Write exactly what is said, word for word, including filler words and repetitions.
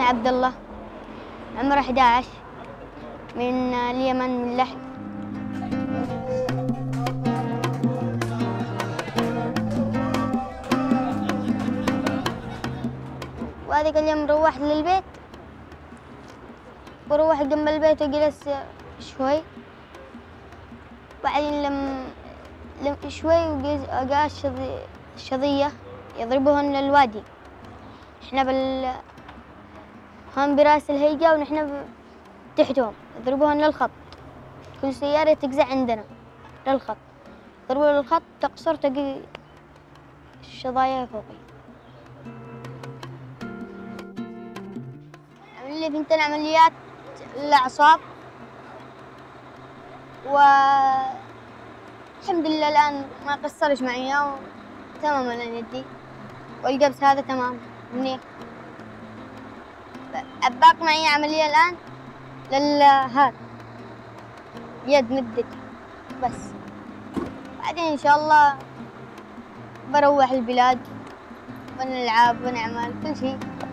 عبد الله، عمره أحد عشر، من اليمن من لحج. وهذيك اليوم روحت للبيت، وروحت جنب البيت وجلست شوي، بعدين لم لم شوي وجاء الشظي الشظية يضربوهن الوادي. احنا بال هم براس الهيجة ونحن تحتهم، يضربوهن للخط. كل سيارة تجزع عندنا للخط، يضربوا للخط تقصر تقي الشظايا فوقي. عمل لي بنتين عمليات الأعصاب، والحمد لله الآن ما قصرش معي تمام الآن يدي، والجبس هذا تمام منيح. باقي معي عملية الآن للهذا يد مدتي بس، بعدين إن شاء الله بروح البلاد ونلعب ونعمل كل شيء.